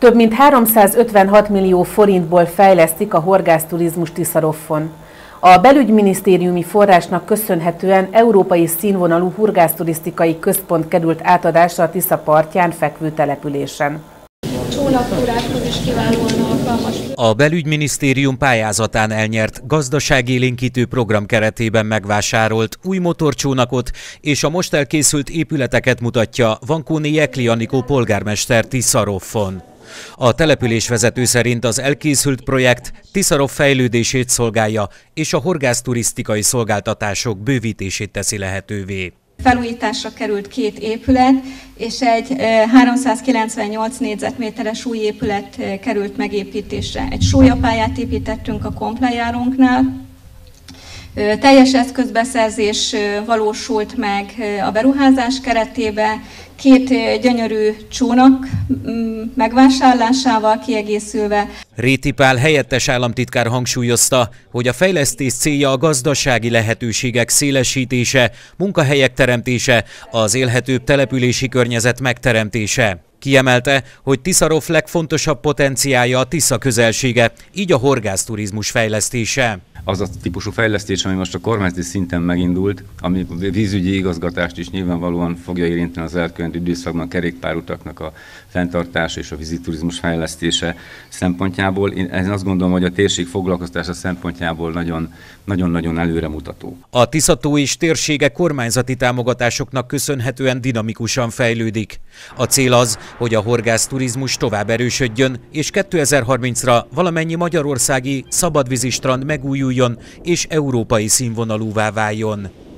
Több mint 356 millió forintból fejlesztik a horgászturizmust Tiszaroffon. A belügyminisztériumi forrásnak köszönhetően európai színvonalú horgászturisztikai központ került átadásra a Tisza partján fekvő településen. Csónaktúrákhoz is kiválóan alkalmas. A belügyminisztérium pályázatán elnyert gazdaságélénkítő program keretében megvásárolt új motorcsónakot és a most elkészült épületeket mutatja Vankóné Jekli Anikó polgármester Tiszaroffon. A településvezető szerint az elkészült projekt Tiszaroff fejlődését szolgálja és a horgászturisztikai szolgáltatások bővítését teszi lehetővé. Felújításra került 2 épület, és egy 398 négyzetméteres új épület került megépítésre. Egy sólyapályát építettünk a komplejárunknál. Teljes eszközbeszerzés valósult meg a beruházás keretében, 2 gyönyörű csónak megvásárlásával kiegészülve. Réti Pál helyettes államtitkár hangsúlyozta, hogy a fejlesztés célja a gazdasági lehetőségek szélesítése, munkahelyek teremtése, az élhetőbb települési környezet megteremtése. Kiemelte, hogy Tiszaroff legfontosabb potenciálja a Tisza közelsége, így a horgászturizmus fejlesztése. Az a típusú fejlesztés, ami most a kormányzati szinten megindult, ami a vízügyi igazgatást is nyilvánvalóan fogja érinteni az elkövetkező időszakban, a kerékpárutaknak a fenntartása és a víziturizmus fejlesztése szempontjából. Én azt gondolom, hogy a térség foglalkoztása szempontjából nagyon-nagyon előremutató. A Tisza-tó és térsége kormányzati támogatásoknak köszönhetően dinamikusan fejlődik. A cél az, hogy a horgászturizmus tovább erősödjön, és 2030-ra valamennyi magyarországi szabadvízi strand megújuljon és európai színvonalúvá váljon.